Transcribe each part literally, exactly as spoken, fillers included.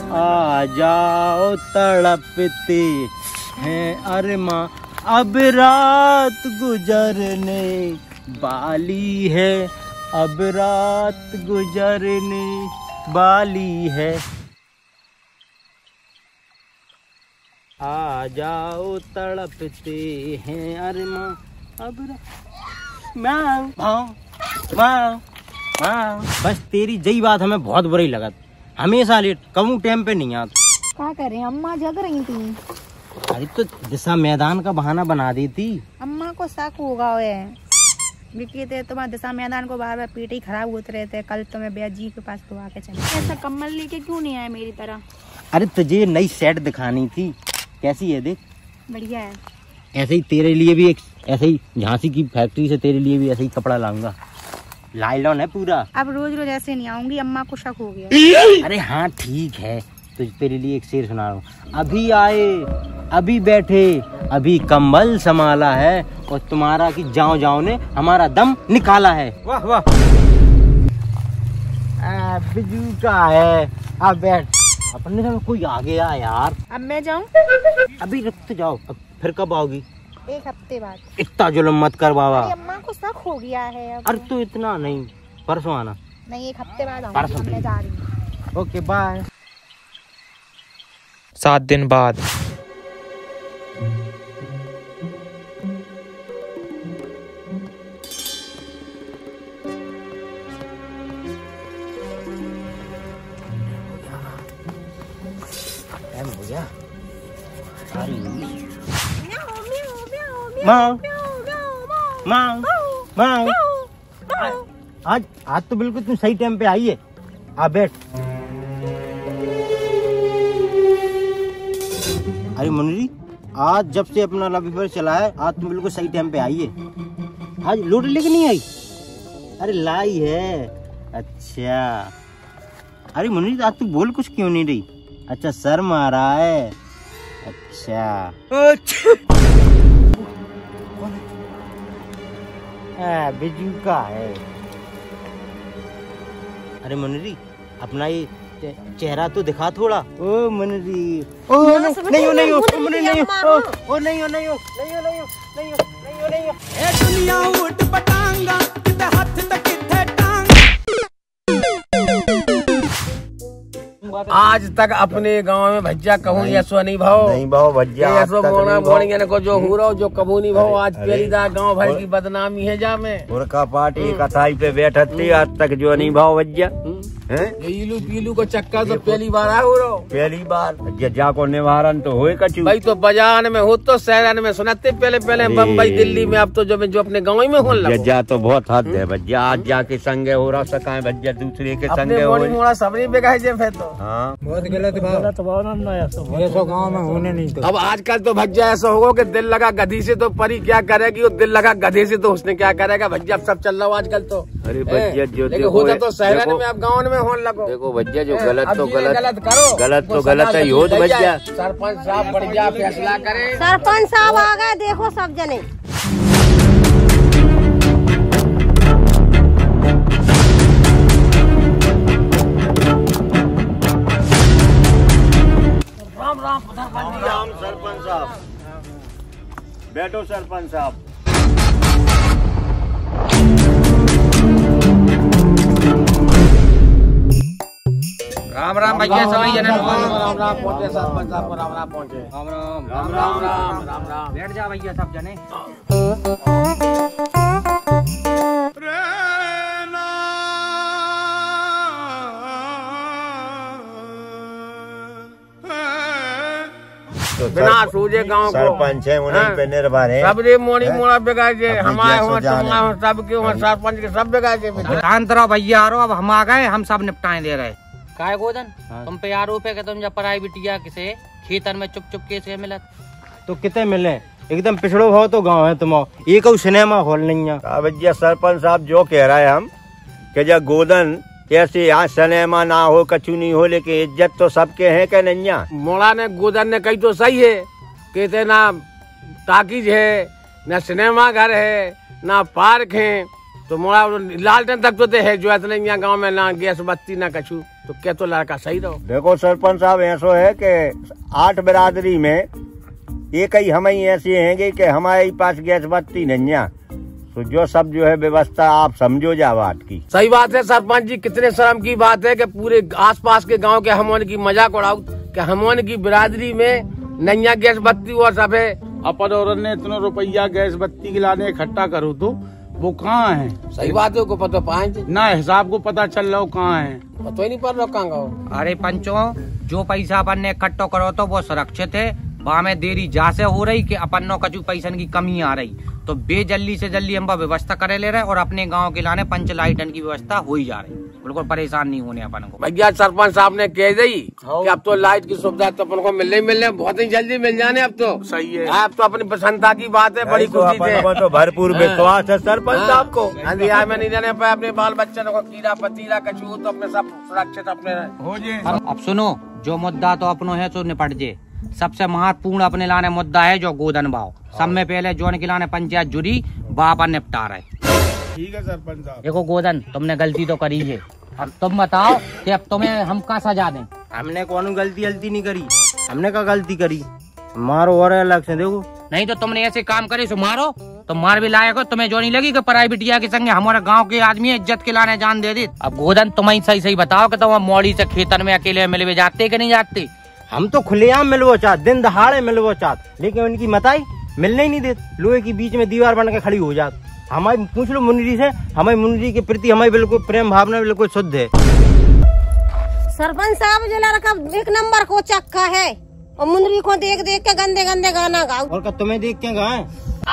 आ जाओ तड़पते हैं अरमा, अब रात गुजरने वाली है, अब रात गुजरने वाली है। आ जाओ तड़पते हैं अरमा, अब माँ माँ माँ। बस तेरी जई बात हमें बहुत बुरी लगा, हमेशा लेट, कबू टाइम पे नहीं आता। क्या करें, अम्मा जग रही थी। अरे तो दिशा मैदान का बहाना बना देती। अम्मा को शक होगा विकी थे तुम्हारे दिशा मैदान को बार बार पेट ही खराब होते रहते। कल तो मैं बैद जी के पास तो आके चले। ऐसा कम्बल लेके क्यों नहीं आया मेरी तरह? अरे तुझे नई सेट दिखानी थी, कैसी है देख। बढ़िया है। ऐसे ही तेरे लिए भी एक, ऐसे ही झांसी की फैक्ट्री से तेरे लिए भी ऐसे ही कपड़ा लाऊंगा, लाइलॉन है पूरा। अब रोज रोज ऐसे नहीं आऊंगी, अम्मा को शक हो गया। अरे हाँ ठीक है, तो तेरे लिए एक शेर सुना रहा हूँ। अभी आए अभी बैठे, अभी कंबल संभाला है, और तुम्हारा की जाओ जाओ ने हमारा दम निकाला है। वाह वाह। बिजू का है, अब बैठ। अपने में कोई आ गया यार। अब मैं जाऊँ? अभी रुक जाओ, अब फिर कब आओगी? एक हफ्ते बाद। इतना जुल्म मत कर बाबा। अम्मा को शक हो गया है अब। अरे तो इतना नहीं, परसों आना। नहीं, एक हफ्ते बाद आऊंगी, मैं जा रही हूँ। Okay bye. सात दिन बाद। माँ माँ माँ, आज आज तो बिल्कुल तुम सही टाइम पे आई है। आ बैठ। अरे मुन्नी, आज जब से अपना लव अफेयर चला है, आज तुम बिल्कुल सही टाइम पे आई है। आज लोट लेके नहीं आई? अरे लाई है। अच्छा। अरे मुन्नी, आज तू बोल कुछ क्यों नहीं रही? अच्छा शर्म आ रहा है। अच्छा अच्छा। आ, बिजू का है। अरे मुन्नी, अपना ये चेहरा तो दिखा थोड़ा। ओ मुन्नी, ओ नहीं हो नहीं हो मुन्नी, नहीं हो, ओ नहीं हो नहीं हो नहीं हो नहीं हो नहीं हो नहीं हो नहीं हो। ए दुनिया उठ पटांगा, किते हाथ तक किते टांग। आज तक अपने गांव में भज्जा कहूँ ऐसो नहीं भाव, नहीं भाव भज्जा ऐसो मोना मोनी को जो हो रहा जो कबू नहीं भाव। आज पहली दार गांव भर की बदनामी है जा में। उनका पार्टी कथाई पे बैठती, आज तक जो नहीं भाव भज्जा इलू पीलू को चक्कर तो पहली बार आ हो रहा। पहली बार जज्जा को निवारण तो होए कचू भाई, तो बाजार में हो तो शहर में सुनाते पहले पहले बम्बई दिल्ली में, अब तो जो जो अपने गाँव में हो लगा। जज्जा तो बहुत हद है भज्जा, आज जाके संगे हो रहा सका है भज्जा, दूसरे के संगे हो मोड़ा सबरी बेगा है फिर तो। हाँ बहुत गलत गलत ऐसा गाँव में होने नहीं तो। अब आजकल तो भज्जा ऐसा होगा कि दिल लगा गधी से तो परी क्या करेगी, और दिल लगा गधे से तो उसने क्या करेगा। भज्जा अब सब चल रहा हो आजकल तो। अरे भज्जा जो होता तो शहर में, अब गाँव में होने लगो। देखो भज्जा, जो गलत तो गलत गलत करो, गलत तो गलत है हो भज्जा। सरपंच साहब बढ़िया फैसला करे। सरपंच साहब आ गए, देखो सब जने। राम राम राम सरपंच साहब। बैठो सरपंच साहब। राम राम भैया, सभी जने राम राम पहुंचे सरपंच साहब को, राम राम पहुंचे। राम राम राम राम राम राम राम। बैठ जा भैया सब जने। तो बिना सूझे गांव को सरपंच है, उन्हीं पे निर्भर है। सब रे मोनी मोड़ा बेगा जे हमारे हो तुम्हारे सब के हो, सरपंच के सब बेगा जे। शांत रहो भैया, आ रहो, अब हम आ गए, हम सब निपटाए दे रहे। काय गोदन तुम पे आरोप है कि तुम जब पराई बिटिया किसे खेतन में चुप चुप के से मिलत, तो कितने मिले? एकदम पिछड़ो भाव तो गाँव है तुम, एक सिनेमा हॉल नहीं है। भैया सरपंच साहब जो कह रहा है हम कि जब गोदन कैसे यहाँ सिनेमा ना हो, कछु नहीं हो, लेकिन इज्जत तो सबके है के नहीं। मोड़ा ने गोदन ने कही तो सही है, कहते ना टाकीज है, ना सिनेमा घर है, ना पार्क है, तो मोड़ा लालटेन तक तो है जो इतने यहाँ गाँव में ना गैस बत्ती ना कछु, तो क्या तो लड़का सही रहो। देखो सरपंच साहब, ऐसा है कि आठ बिरादरी में एक ही हम ही ऐसे हैं कि हमारे पास गैस बत्ती नहीं है, तो जो सब जो है व्यवस्था आप समझो जा बात की। सही बात है सरपंच जी, कितने शर्म की बात है कि पूरे आसपास के गांव के हमन की मजाक उड़ाओ कि हमन की बिरादरी में नैया गैस बत्ती हुआ सब है। अपन और ने इतना रुपया गैस बत्ती के लाने इकट्ठा करो तो वो कहाँ है? सही बात है, को पता पाँच ना हिसाब को पता चल रहा हो कहाँ है, पता ही नहीं पड़ रहा कहाँ गाँव। अरे पंचों, जो पैसा अपन ने इकट्ठो करो तो वो सुरक्षित है। वहाँ में देरी जा से हो रही कि अपन नो कचू पैसन की कमी आ रही, तो बेजल्दी से जल्दी हम व्यवस्था करे ले रहे और अपने गांव के लाने पंच लाइटन की व्यवस्था हो ही जा रही, बिल्कुल परेशान नहीं होने अपन को। भैया सरपंच साहब ने कह दी कि अब तो लाइट की सुविधा तो अपन को मिलने मिलने बहुत ही जल्दी मिल जाने। अब तो सही है, अब तो अपनी प्रसन्नता की बात है, बड़ी खुशी है, तो भरपूर विश्वास है सरपंच साहब को। अंधियार में नहीं जाने पाए अपने बाल बच्चे को कीड़ा पतीला कछू तो अपने सब सुरक्षित अपने हो जे। अब सुनो, जो मुद्दा तो अपनो है तो निपट जे। सबसे महत्वपूर्ण अपने लाने मुद्दा है जो गोधन भाव। सब में पहले जोन के लाने पंचायत जुड़ी बापा निपटा रहे। ठीक है सरपंच साहब। देखो गोधन, तुमने गलती तो करी है, अब तुम बताओ कि अब तुम्हें हम क्या सजा दें। हमने कौन गलती गलती नहीं करी, हमने क्या गलती करी, मारो और अलग से देखो। नहीं तो तुमने ऐसे काम करे सो मारो, तो मार भी लायक हो। तुम्हें जो नहीं लगी कि प्राइवेटिया के संगे हमारे गांव के आदमी इज्जत के लाने जान दे दी। अब गोधन तुम ही सही सही बताओ कि तुम मौड़ी से खेतन में अकेले मिलवे जाते कि नहीं जाते? हम तो खुलेआम मिलवो चाहत, दिन दहाड़े मिलवो चाहत, लेकिन उनकी मताई मिलने ही नहीं देते। लोहे की बीच में दीवार बन के खड़ी हो जात। हमारी पूछ लो मुन्नी से, हमारी मुन्नी के प्रति हमारी बिल्कुल प्रेम भावना बिल्कुल शुद्ध है। सरपंच साहब जो लड़का एक नंबर को चक्का है और मुंदरी को देख देख के गंदे गंदे गाना गाओ। और क्या तुम्हें देख के गाएं?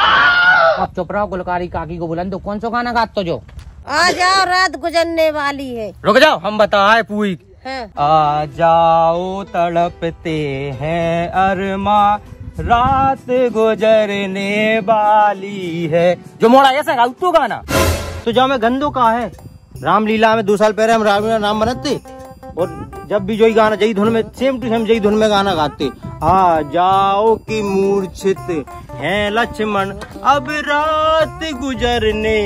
अब चुप रहो, गुलकारी काकी को बुलंदो, कौन सा गाना गाते जो? आ जाओ रात गुजरने वाली है। रुक जाओ, हम बताए पूरी। हाँ। आ जाओ तड़पते हैं अरमा, रात गुजरने वाली है। जो मोड़ा ऐसा गाओ तो गाना तो जहाँ में गंदो का है, रामलीला में दो साल पहले हम रामलीला नाम बनाते और जब भी जो गाना जई धुन में सेम टू सेम जई धुन में गाना गाते। आ जाओ कि मूर्छित है लक्ष्मण, अब रात गुजरने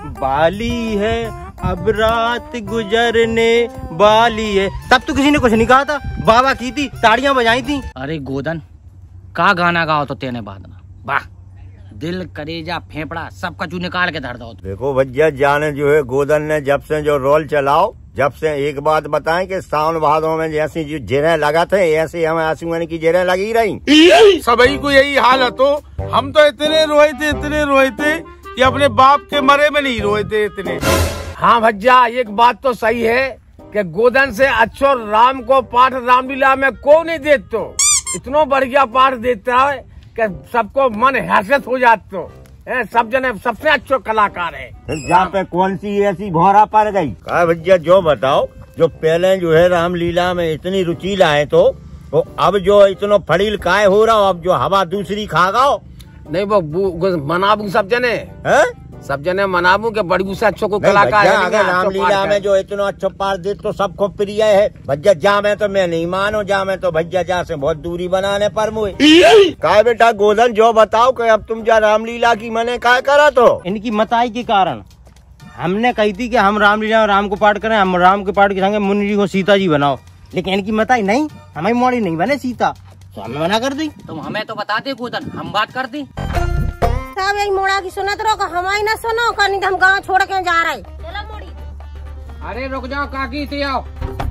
वाली है, अब रात गुजरने वाली है। तब तो किसी ने कुछ नहीं कहा था, बाबा की थी, ताड़ियां बजाई थी। अरे गोदन, का गाना गाओ तो तेने बाद में वाह, दिल करेजा फेफड़ा सब कचू निकाल के धर दो। देखो भैया जाने जो है गोदन ने जब से जो रोल चलाओ, जब से एक बात बताएं कि सावन भादों में जैसी जो जेरें लगा थे ऐसे हमें आसमान की जेरें लगी रही। सभी को यही हाल है, तो हम तो इतने रोए थे इतने रोए थे कि अपने बाप के मरे में नहीं रोए थे इतने। हाँ भज्जा, एक बात तो सही है कि गोदन से अच्छो राम को पाठ रामलीला में को नहीं देते, इतना बढ़िया पाठ देता है कि सबको मन हर्षित हो जाते हो। सब जने सबसे अच्छो कलाकार है। जहाँ पे कौन सी ऐसी भौरा पड़ गई? कहा भैया जो बताओ, जो पहले जो है रामलीला में इतनी रुचि लाए तो, तो अब जो इतना फड़ील काय हो रहा हो, अब जो हवा दूसरी खा गाओ। नहीं वो मनाबू सब जने है, सब जने मनाबू के बड़ी से अच्छो को कलाकार है। अगर रामलीला में जो इतना अच्छा पार दे तो सबको प्रिय है। भैया जा में तो मैं नहीं मानो, जा में तो भैया जा से बहुत दूरी बनाने पर मुझे कहा बेटा गोदन जो बताओ कि अब तुम जा रामलीला की मने क्या करा? तो इनकी मताई के कारण हमने कही थी कि हम रामलीला में राम को पाठ करें, हम राम के पाठ के संगे मुन्नी जी को सीता जी बनाओ, लेकिन इनकी मताई नहीं, हमारी मोड़ी नहीं बने सीता, तो हमें मना कर दी। तुम हमें तो बता दे गोदन, हम बात कर दी। साहब यही मोड़ा की सुनत रहो, हमारी ना सुनो का, नहीं तो हम गाँव छोड़ के जा रहे। चलो मोड़ी। अरे रुक जाओ काकी, थी आओ।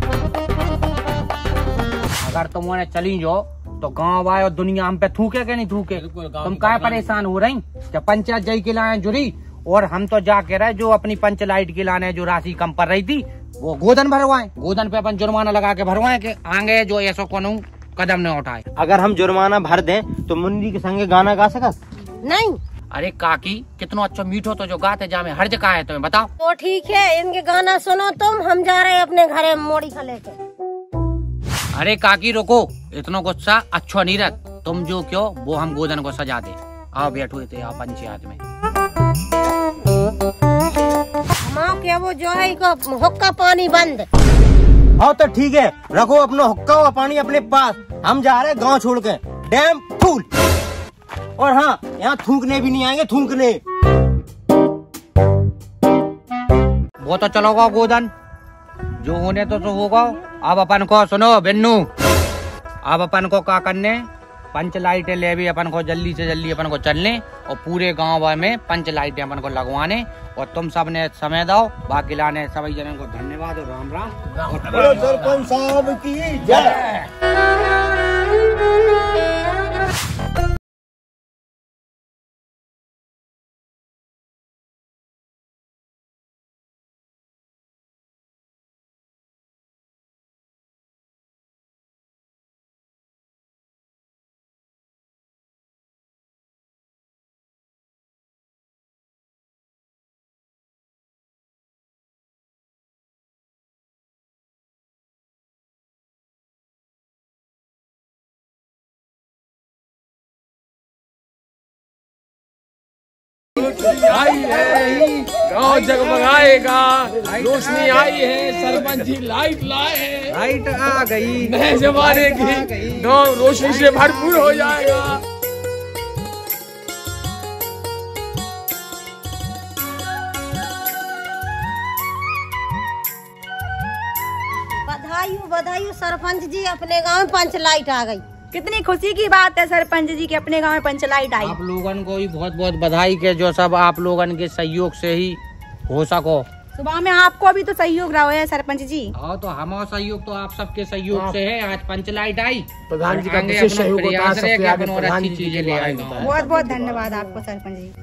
अगर तुम उन्हें चली जाओ तो गांव आए और दुनिया हम पे थूके के नहीं थूके? तुम क्या परेशान हो रही? जब पंचायत जई के लाने जुड़ी और हम तो जाके रहे, जो अपनी पंच लाइट के लाने जो राशि कम पड़ रही थी वो गोदन भरवाए। गोदन पे अपन जुर्माना लगा के भरवाए कि आगे जो ऐसा कोनो कदम न उठाए। अगर हम जुर्माना भर दें तो मुन्नी के संगे गाना गा सकत? नहीं। अरे काकी, कितना अच्छा मीठो तो जो गाते जामे हर जगह है, तुम्हें बताओ। तो ठीक है, इनके गाना सुनो तुम, हम जा रहे हैं अपने घरे मोड़ी खा लेके। अरे काकी रुको, इतना गुस्सा अच्छा नहीं रह, तुम जो क्यों वो हम गोदन को सजा दे। आओ बैठो थे आओ पंचायत में। माँ क्या वो जो है हुक्का पानी बंद। हाँ तो ठीक है, रखो अपना हुक्का हुआ पानी अपने पास, हम जा रहे हैं गांव छोड़ के, डैम फूल। और हाँ, यहाँ थूकने भी नहीं आएंगे, थूकने। वो तो चलोगा गोदन, जो होने तो तो होगा। अब अपन को सुनो बिन्नू, अब अपन को क्या करने, पंच लाइटें ले भी अपन को जल्दी से जल्दी अपन को चलने और पूरे गांव में पंच लाइटें अपन को लगवाने। और तुम सब ने समय दो, बाकी लाने सभी जनों को धन्यवाद और राम राम। सरपंच साहब की जय। आई है, गाँव जगमगाएगा, रोशनी आई है, सरपंच जी लाइट लाए हैं, लाइट आ गई, नए जमाने की गाँव रोशनी से भरपूर हो जाएगा। बधाई हो बधाई हो सरपंच जी, अपने गांव में पंच लाइट आ गई। कितनी खुशी की बात है सरपंच जी के अपने गांव में पंच लाइट आई। आप लोगन को भी बहुत बहुत बधाई के जो सब आप लोगन के सहयोग से ही हो सको। सुबह में आपको भी तो सहयोग रहा है सरपंच जी। और तो हमारा सहयोग तो आप सबके सहयोग से है, आज पंच लाइट आई। प्रधान जी का आगे विशेष अपना सहयोग होता है, प्रयास सबसे है कि आगे अपन और प्रधान अच्छी जी की चीजें ले दुआएं आए होता गाँव। है। बहुत बहुत धन्यवाद आपको सरपंच जी।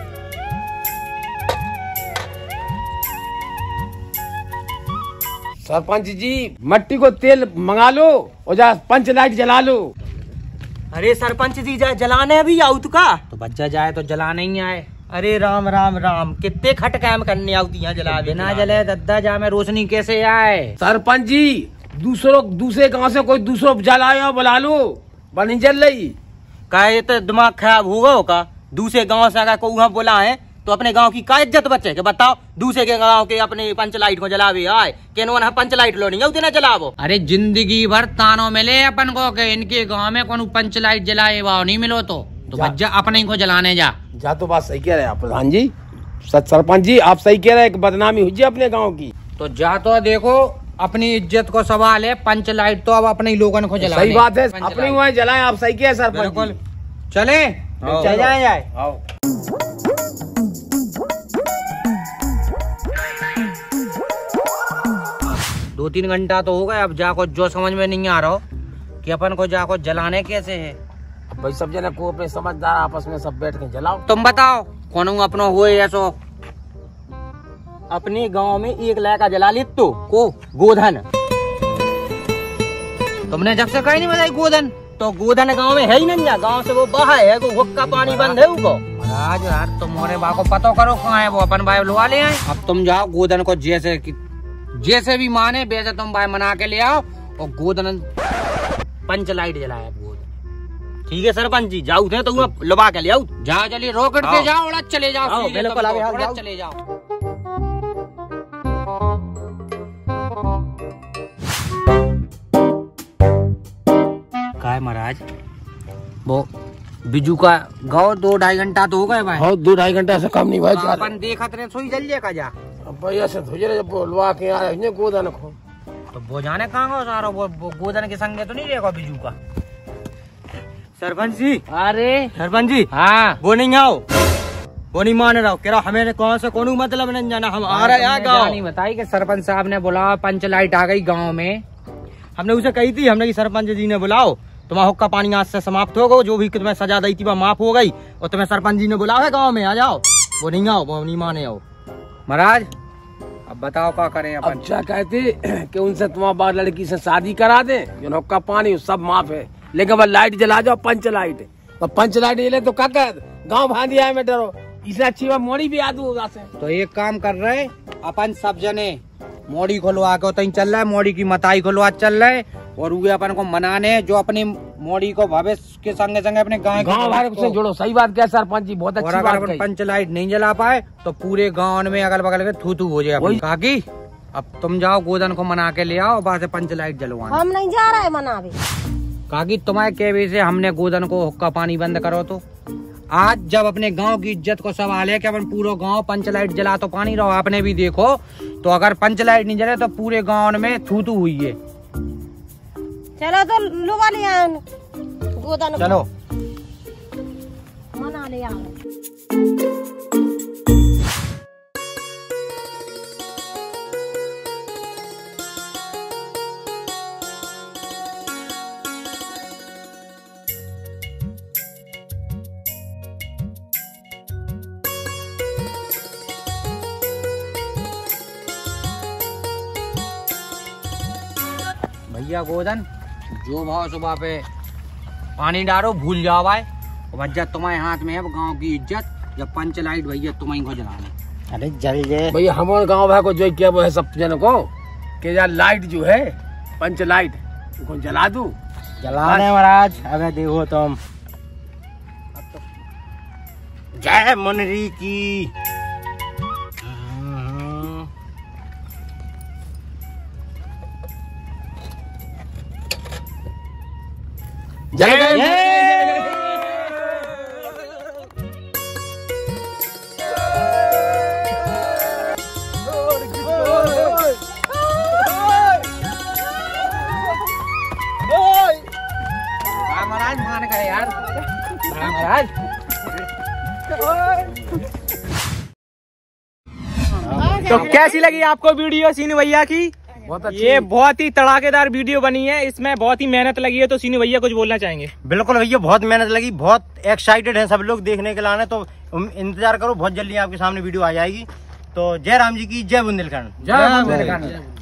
सरपंच जी मट्टी को तेल मंगा लो और जा पंच लाइट जला लो। अरे सरपंच जी जा जलाने भी आउत का तो बच्चा जाए तो जलाने ही आए। अरे राम राम राम, कितने खट काम करने आती हैं जला बिना जले दद्दा जा में रोशनी कैसे आए। सरपंच जी दूसरों दूसरे गांव से कोई दूसरों जलाए बुला लो, बनी जल रही का ये तो दिमाग खराब होगा का। दूसरे गांव से अगर कोई वहाँ बोला है तो अपने गांव की का इज्जत बचे के बताओ। दूसरे के गांव के अपने पंच लाइट को जलावे आए के पंच लाइट लो नहीं उतने जलावो। अरे जिंदगी भर तानो मिले अपन को के इनके गांव में कौन पंच लाइट जलाए वाह नहीं मिलो तो तो बच्चा अपने को जलाने जा जा। तो बात सही कह रहे हैं आप प्रधान जी, सच सरपंच जी आप सही कह रहे हैं कि बदनामी हुई अपने गाँव की। तो जा तो देखो अपनी इज्जत को सवाल है, पंच लाइट तो अब अपने लोगों को जलाने। सही बात है, अपनी वहाँ जलाएं, आप सही कह सरपंच जी। चले चल जाए जाए आओ। दो तीन घंटा तो हो गया, अब जाको जो समझ में नहीं आ रहा हो कि अपन को जाको जलाने कैसे है। भाई सब जने को अपने समझदार आपस में सब बैठ के जलाओ। तुम बताओ कौन अपनो हुए ऐसो। अपने गांव में एक लड़का जला ली तो को गोधन। तुमने जब से कहीं नहीं बताई गोधन। तो गोधन गांव में है ही नहीं, गांव से वो बाहर है, वो हुक्का पानी बंद है उनको। आज यार तुम्हारे बा को पता करो कहाँ है वो, अपन भाई लुआ ले आए। अब तुम जाओ गोधन को जैसे जैसे भी माने वैसे तुम भाई मना के ले आओ और गोधन पंच लाइट जलाया गोधन। ठीक है सरपंच जी, जाऊ थे तो लुबा के ले आओ। जाओ चलिए रॉकेट से जाओ, उड़द चले जाओ, आओ, बिल्कुल आओ, उड़द जाओ। चले जाओ। काय महाराज वो बिजू का गाँव दो ढाई घंटा तो हो गए भाई। बहुत दो ढाई घंटा से कम नहीं भाई। तो अपन देखत रहे सोई जल्दी का जा भैया से तुझे जब बोलवा के आ रहे गोदन को तो वो जाने कहाँ गो सारा वो, वो गोदन के संगे तो नहीं रहेगा बिजू का। सरपंच जी अरे सरपंच जी हाँ वो नहीं आओ, वो नहीं मान रहा कह रहा हमें कौन से कोनो मतलब नहीं जाना, हम आ रहे हैं गाँव। नहीं बताई कि सरपंच साहब ने बोला पंच लाइट आ गई गाँव में। हमने उसे कही थी, हमने की सरपंच जी ने बुलाओ तुम्हारा हुक्का पानी आज से समाप्त हो गो, जो भी तुम्हें सजा दी थी वह माफ हो गई और तुम्हें सरपंच जी ने बुलाओ है गाँव में आ जाओ। वो नहीं आओ, वो नहीं माने आओ। महाराज अब बताओ क्या करें अपन। अब क्या कहते कि उनसे तुम्हारा बार लड़की से शादी करा दे, जो हुक्का पानी सब माफ है, लेकिन वह लाइट जला जाओ पंच लाइट। तो पंच लाइट जले तो क्या कर गाँव भांदी आए में डरो, इससे अच्छी बात मोड़ी भी याद होगा से। तो एक काम कर रहे अपन सब जने मोड़ी खुलवा के तई चल रहा है, मोड़ी की मताई खुलवा चल रहे और वे अपन को मनाने जो अपनी मोड़ी को भविष्य के संगे संगे अपने गाँव गाँव भाई से जोड़ो। सही बात क्या सरपंच जी, बहुत अच्छी बात कही। पंच लाइट नहीं जला पाए तो पूरे गाँव में अगल बगल के थू थू हो जाए। काकी अब तुम जाओ गोदन को मना के ले आओ, वहाँ से पंच लाइट जलवाना। हम नहीं जा रहे मनावे। काकी तुम्हारे कहने से हमने गोदन को हुक्का पानी बंद करो। तो आज जब अपने गांव की इज्जत को सवाल है कि अपन पूरा गांव पंच लाइट जला तो पानी रहो। आपने भी देखो तो अगर पंच लाइट नहीं जले तो पूरे गांव में थू थू हुई है। चलो तो लुगा ले आओ गोदन चलो मना ले आओ। भैया गोदन जो भाव सुबह पे पानी डालो भूल जाओ भाई। भैया तुम्हारे हाथ में है गांव की इज्जत। जब पंच लाइट भैया तुम्हें को जलाना। अरे जल जाए भैया हमारे गांव भाई को जो किया वो है सब जन को कि यार लाइट जो है पंच लाइट उनको जला दूं। जलाने महाराज। अबे देखो तुम। जय मुनरी की। जय जय महाराज मान गए यार महाराज। तो कैसी लगी आपको वीडियो सीनू भैया की? बहुत अच्छी। ये बहुत ही तड़ाकेदार वीडियो बनी है। इसमें बहुत ही मेहनत लगी है। तो सीनू भैया कुछ बोलना चाहेंगे? बिल्कुल भैया बहुत मेहनत लगी। बहुत एक्साइटेड है सब लोग देखने के लाने। तो इंतजार करो बहुत जल्दी आपके सामने वीडियो आ जाएगी। तो जय राम जी की जय बुंदेलखंड। जय बुंदेलखंड।